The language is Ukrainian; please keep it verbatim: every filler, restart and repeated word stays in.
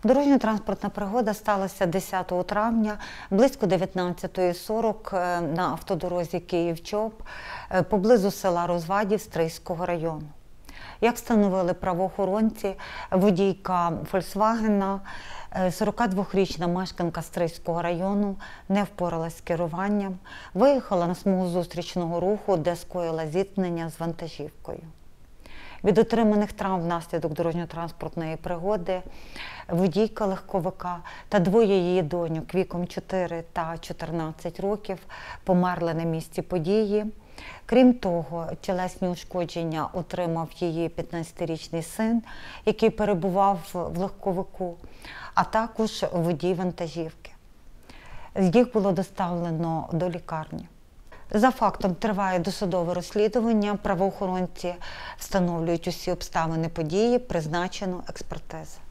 Дорожньо-транспортна пригода сталася десятого травня близько дев'ятнадцятої сорок на автодорозі Київ-Чоп поблизу села Розвадів Стрийського району. Як встановили правоохоронці, водійка «Фольксвагена», сорокадвохрічна мешканка Стрийського району, не впоралась з керуванням, виїхала на смугу зустрічного руху, де скоїла зіткнення з вантажівкою. Від отриманих травм внаслідок дорожньо-транспортної пригоди водійка легковика та двоє її доньок віком чотири та чотирнадцять років померли на місці події. Крім того, тілесні ушкодження отримав її п'ятнадцятирічний син, який перебував в легковику, а також водій вантажівки. Їх було доставлено до лікарні. За фактом триває досудове розслідування, правоохоронці встановлюють усі обставини події, призначено експертизу.